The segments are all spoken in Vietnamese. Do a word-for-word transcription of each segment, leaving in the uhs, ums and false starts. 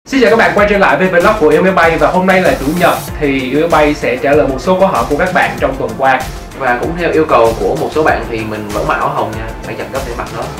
Xin chào các bạn, quay trở lại với vlog của Yêu Máy Bay và hôm nay là chủ nhật thì Yêu Máy Bay sẽ trả lời một số câu hỏi của các bạn trong tuần qua. Và cũng theo yêu cầu của một số bạn thì mình vẫn mặc áo hồng nha, phải chặt gấp để mặc nó.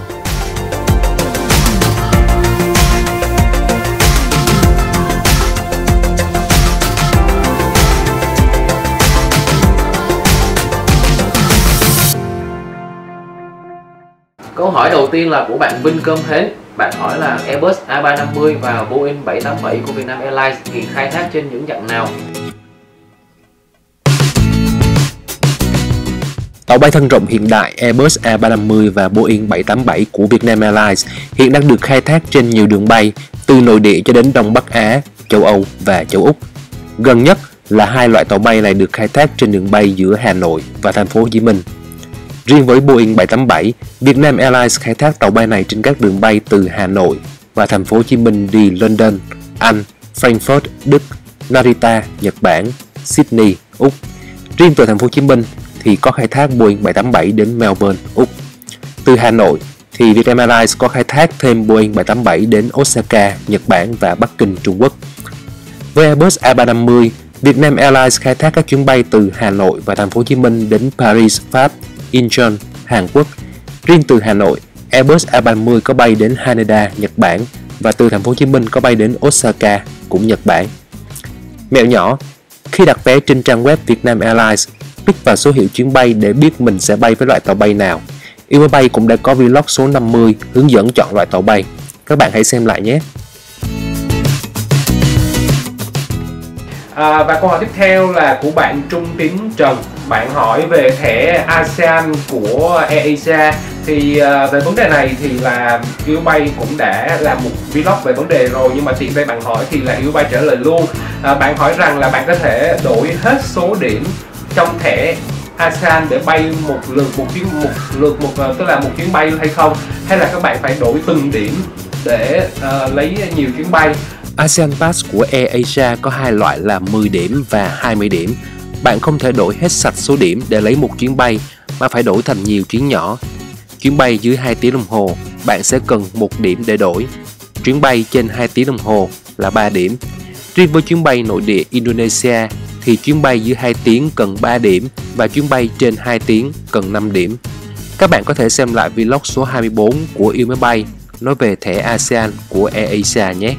Câu hỏi đầu tiên là của bạn Vinh Cơm Hến. Bạn hỏi là Airbus A ba năm mươi và Boeing bảy tám bảy của Vietnam Airlines thì khai thác trên những chặng nào? Tàu bay thân rộng hiện đại Airbus A ba năm mươi và Boeing bảy tám bảy của Vietnam Airlines hiện đang được khai thác trên nhiều đường bay từ nội địa cho đến Đông Bắc Á, châu Âu và châu Úc. Gần nhất là hai loại tàu bay này được khai thác trên đường bay giữa Hà Nội và thành phố Hồ Chí Minh. Riêng với Boeing bảy tám bảy, Vietnam Airlines khai thác tàu bay này trên các đường bay từ Hà Nội và thành phố Hồ Chí Minh đi London, Anh, Frankfurt, Đức, Narita, Nhật Bản, Sydney, Úc. Riêng từ thành phố Hồ Chí Minh thì có khai thác Boeing bảy tám bảy đến Melbourne, Úc. Từ Hà Nội thì Vietnam Airlines có khai thác thêm Boeing bảy tám bảy đến Osaka, Nhật Bản và Bắc Kinh, Trung Quốc. Với Airbus A ba năm mươi, Vietnam Airlines khai thác các chuyến bay từ Hà Nội và thành phố Hồ Chí Minh đến Paris, Pháp, Incheon, Hàn Quốc. Riêng từ Hà Nội, Airbus A ba năm mươi có bay đến Haneda, Nhật Bản và từ thành phố Hồ Chí Minh có bay đến Osaka, cũng Nhật Bản. Mẹo nhỏ, khi đặt vé trên trang web Vietnam Airlines, click vào số hiệu chuyến bay để biết mình sẽ bay với loại tàu bay nào. Yêu Máy Bay cũng đã có vlog số năm mươi hướng dẫn chọn loại tàu bay. Các bạn hãy xem lại nhé. À, và câu hỏi tiếp theo là của bạn Trung Tiến Trần. Bạn hỏi về thẻ ASEAN của AirAsia. Thì à, về vấn đề này thì là Yêu Máy Bay cũng đã làm một vlog về vấn đề rồi, nhưng mà tiện đây bạn hỏi thì là Yêu Máy Bay trả lời luôn. À, bạn hỏi rằng là bạn có thể đổi hết số điểm trong thẻ ASEAN để bay một lượt một chuyến một lượt một tức là một chuyến bay hay không, hay là các bạn phải đổi từng điểm để uh, lấy nhiều chuyến bay. ASEAN Pass của AirAsia có hai loại là mười điểm và hai mươi điểm. Bạn không thể đổi hết sạch số điểm để lấy một chuyến bay mà phải đổi thành nhiều chuyến nhỏ. Chuyến bay dưới hai tiếng đồng hồ, bạn sẽ cần một điểm để đổi. Chuyến bay trên hai tiếng đồng hồ là ba điểm. Riêng với chuyến bay nội địa Indonesia thì chuyến bay dưới hai tiếng cần ba điểm và chuyến bay trên hai tiếng cần năm điểm. Các bạn có thể xem lại vlog số hai mươi bốn của Yêu Máy Bay nói về thẻ ASEAN của AirAsia nhé.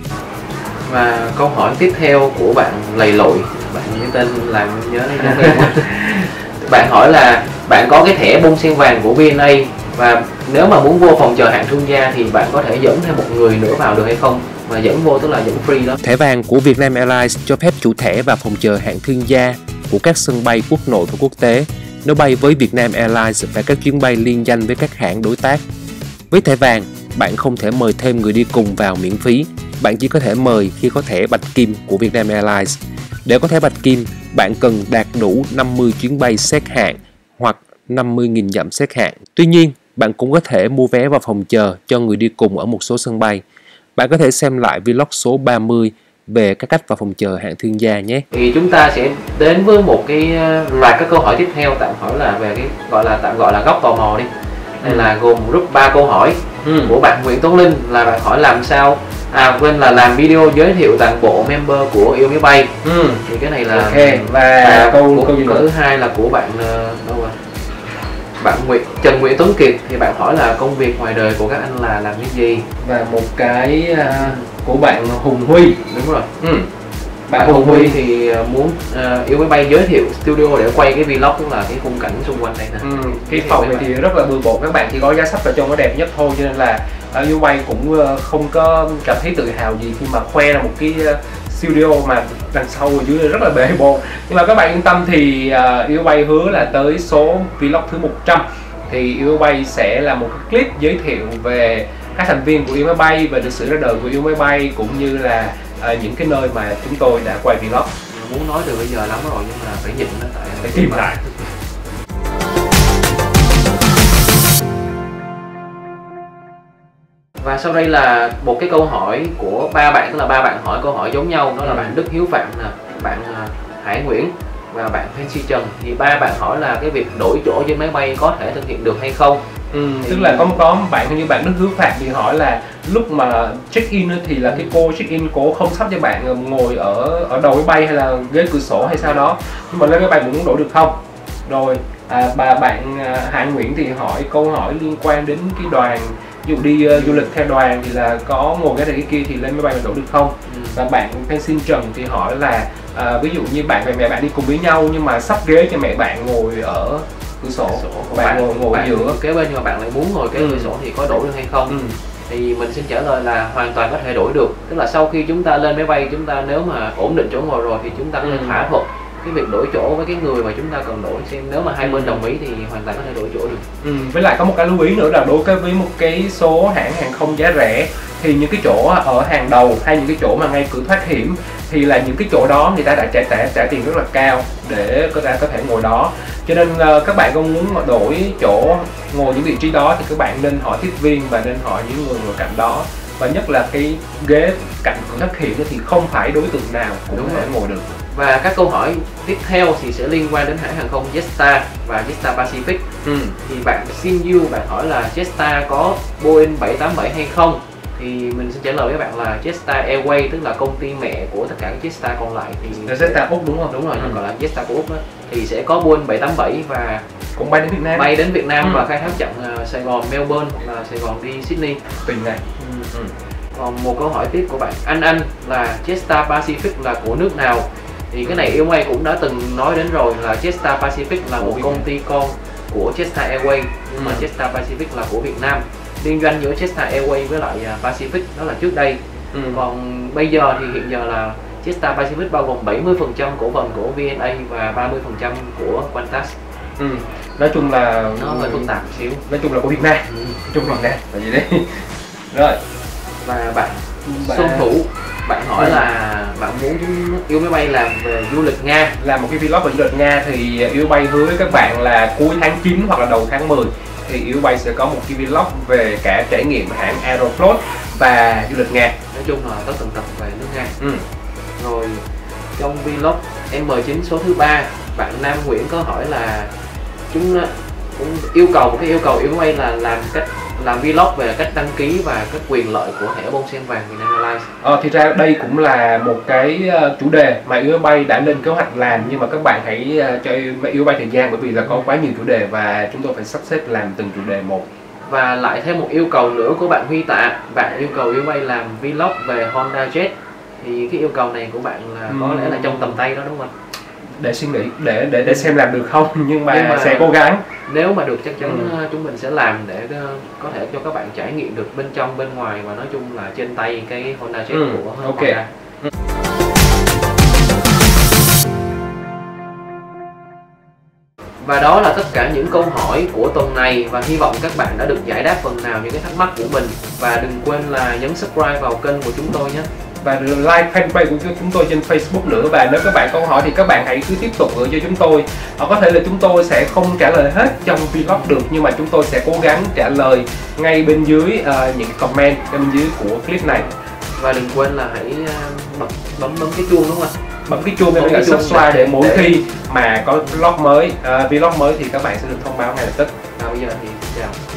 Và câu hỏi tiếp theo của bạn Lầy Lội, bạn như tên làm nhớ giống em quá. Bạn hỏi là bạn có cái thẻ bông sen vàng của vê en a và nếu mà muốn vô phòng chờ hạng thương gia thì bạn có thể dẫn thêm một người nữa vào được hay không? Mà dẫn vô tức là dẫn free đó. Thẻ vàng của Vietnam Airlines cho phép chủ thẻ vào phòng chờ hạng thương gia của các sân bay quốc nội và quốc tế nếu bay với Vietnam Airlines và các chuyến bay liên danh với các hãng đối tác. Với thẻ vàng, bạn không thể mời thêm người đi cùng vào miễn phí. Bạn chỉ có thể mời khi có thẻ bạch kim của Vietnam Airlines. Để có thẻ bạch kim, bạn cần đạt đủ năm mươi chuyến bay xếp hạng hoặc năm mươi nghìn dặm xếp hạng. Tuy nhiên, bạn cũng có thể mua vé vào phòng chờ cho người đi cùng ở một số sân bay. Bạn có thể xem lại vlog số ba mươi về các cách vào phòng chờ hạng thương gia nhé. Thì chúng ta sẽ đến với một cái loạt các câu hỏi tiếp theo, tạm hỏi là về cái gọi là tạm gọi là góc tò mò đi. Đây ừ. là gồm group ba câu hỏi ừ. của bạn Nguyễn Tuấn Linh, là bạn hỏi làm sao à quên là làm video giới thiệu toàn bộ member của Yêu Máy Bay. Ừ. Thì cái này là okay. Và à, câu của, câu gì câu thứ hai là của bạn đâu rồi? Bạn Nguyễn Trần Nguyễn Tuấn Kiệt, thì bạn hỏi là công việc ngoài đời của các anh là làm cái gì? Và một cái uh, của bạn Hùng Huy. Đúng rồi. Ừ. Bạn, bạn Hùng Huy, Huy thì muốn uh, Yêu Máy Bay giới thiệu studio để quay cái vlog, tức là cái khung cảnh xung quanh đây nè. Ừ. Cái phòng này thì rất là bừa bộn, các bạn chỉ có giá sách vào trong nó đẹp nhất thôi, cho nên là uh, Yêu Máy Bay cũng uh, không có cảm thấy tự hào gì khi mà khoe ra một cái uh, studio mà đằng sau ở dưới rất là bề bộn. Nhưng mà các bạn yên tâm thì uh, Yêu Máy Bay hứa là tới số vlog thứ một trăm thì Yêu Máy Bay sẽ là một clip giới thiệu về các thành viên của Yêu Máy Bay, về lịch sử ra đời của Yêu Máy Bay, cũng như là uh, những cái nơi mà chúng tôi đã quay vlog. Muốn nói từ bây giờ lắm rồi nhưng mà phải nhịn nó, tại phải tìm lại. Và sau đây là một cái câu hỏi của ba bạn, tức là ba bạn hỏi câu hỏi giống nhau, đó là ừ. bạn Đức Hiếu Phạm nè, bạn Hải Nguyễn và bạn Phan Sĩ Trần. Thì ba bạn hỏi là cái việc đổi chỗ trên máy bay có thể thực hiện được hay không? Ừ, thì... tức là có có bạn như bạn Đức Hiếu Phạm thì hỏi là lúc mà check in thì là cái cô check in cô không sắp cho bạn ngồi ở ở đầu máy bay hay là ghế cửa sổ hay sao đó, nhưng mà lên máy bay bạn muốn đổi được không? Rồi à, bà bạn à, Hạ Nguyễn thì hỏi câu hỏi liên quan đến cái đoàn, ví dụ đi uh, du lịch theo đoàn thì là có ngồi cái này cái kia thì lên máy bay mình đổi được không? Ừ. Và bạn Pensin Trần thì hỏi là à, ví dụ như bạn và mẹ bạn đi cùng với nhau nhưng mà sắp ghế cho mẹ bạn ngồi ở cửa sổ, sổ bạn, bạn ngồi ngồi bạn giữa kế bên nhưng mà bạn lại muốn ngồi kế ừ. cửa sổ thì có đổi được hay không? Ừ. Thì mình xin trả lời là hoàn toàn có thể đổi được. Tức là sau khi chúng ta lên máy bay, chúng ta nếu mà ổn định chỗ ngồi rồi thì chúng ta có thể ừ. thỏa thuận cái việc đổi chỗ với cái người mà chúng ta cần đổi, xem nếu mà hai bên đồng ý thì hoàn toàn có thể đổi chỗ được. Ừ. Với lại có một cái lưu ý nữa là đối với một cái số hãng hàng không giá rẻ thì những cái chỗ ở hàng đầu hay những cái chỗ mà ngay cửa thoát hiểm thì là những cái chỗ đó người ta đã trả trả, trả tiền rất là cao để có thể có thể ngồi đó. Cho nên uh, các bạn có muốn đổi chỗ ngồi những vị trí đó thì các bạn nên hỏi tiếp viên và nên hỏi những người ngồi cạnh đó. Và nhất là cái ghế cạnh cửa thoát hiểm thì không phải đối tượng nào cũng có thể ngồi được. Và các câu hỏi tiếp theo thì sẽ liên quan đến hãng hàng không Jetstar và Jetstar Pacific. Ừ. Thì bạn Xin Yu bạn hỏi là Jetstar có Boeing bảy tám bảy hay không? Thì mình xin trả lời với bạn là Jetstar Airways, tức là công ty mẹ của tất cả các Jetstar còn lại thì Jetstar Úc đúng không? Đúng rồi, ừ. gọi là Jetstar của Úc đó. Thì sẽ có Boeing bảy tám bảy và cũng bay đến Việt Nam. Bay đến Việt Nam ừ. và khai thác chặng uh, Sài Gòn Melbourne hoặc là Sài Gòn đi Sydney. Tùy ngày. Ừ. Ừ. Còn một câu hỏi tiếp của bạn Anh Anh là Jetstar Pacific là của nước nào? Thì cái này Airways cũng đã từng nói đến rồi, là Jetstar Pacific là một công ty con của Jetstar Airways, nhưng mà ừ. Jetstar Pacific là của Việt Nam. Liên doanh giữa Jetstar Airways với lại Pacific đó là trước đây. Ừ. Còn bây giờ thì hiện giờ là Jetstar Pacific bao gồm bảy mươi phần trăm cổ phần của vê en a và ba mươi phần trăm của Qantas. Ừ. Nói chung là nó hơi phức tạp xíu. Nói chung là của Việt Nam. Ừ. Nói chung là nè, là gì đấy. Rồi. Và bạn Xuân Thủ bạn hỏi ừ. là bạn muốn Yêu Máy Bay làm về du lịch Nga, làm một cái vlog về du lịch Nga thì Yêu Bay hứa với các bạn là cuối tháng chín hoặc là đầu tháng mười thì Yêu Bay sẽ có một cái vlog về cả trải nghiệm hãng Aeroflot và du lịch Nga. Nói chung là tất tần tật về nước Nga. Ừ. Rồi trong vlog em chín số thứ ba, bạn Nam Nguyễn có hỏi là chúng cũng yêu cầu một cái yêu cầu Yêu Máy Bay là làm cách làm vlog về cách đăng ký và các quyền lợi của thẻ bông sen vàng Vietnam Airlines. Ờ, thì ra đây cũng là một cái chủ đề mà Yêu Máy Bay đã lên kế hoạch làm, nhưng mà các bạn hãy cho Yêu Máy Bay thời gian, bởi vì là có quá nhiều chủ đề và chúng tôi phải sắp xếp làm từng chủ đề một. Và lại thêm một yêu cầu nữa của bạn Huy Tạ, bạn yêu cầu Yêu Máy Bay làm vlog về Honda Jet. Thì cái yêu cầu này của bạn là có uhm. lẽ là trong tầm tay đó đúng không? Để suy nghĩ để để để xem làm được không, nhưng mà, nhưng mà sẽ cố gắng. Nếu mà được chắc chắn ừ. chúng mình sẽ làm để có thể cho các bạn trải nghiệm được bên trong bên ngoài, và nói chung là trên tay cái Honda Jet ừ. của okay. Honda. Ừ. Và đó là tất cả những câu hỏi của tuần này, và hy vọng các bạn đã được giải đáp phần nào những cái thắc mắc của mình. Và đừng quên là nhấn subscribe vào kênh của chúng tôi nhé. Và like fanpage của chúng tôi trên Facebook nữa. Và nếu các bạn câu hỏi thì các bạn hãy cứ tiếp tục gửi cho chúng tôi. Có thể là chúng tôi sẽ không trả lời hết trong vlog được, nhưng mà chúng tôi sẽ cố gắng trả lời ngay bên dưới uh, những comment bên dưới của clip này. Và đừng quên là hãy uh, bấm, bấm bấm cái chuông đúng không ạ? Bấm cái chuông bấm cái subscribe để mỗi để... khi mà có vlog mới, uh, vlog mới thì các bạn sẽ được thông báo ngay lập tức. Và bây giờ thì chào.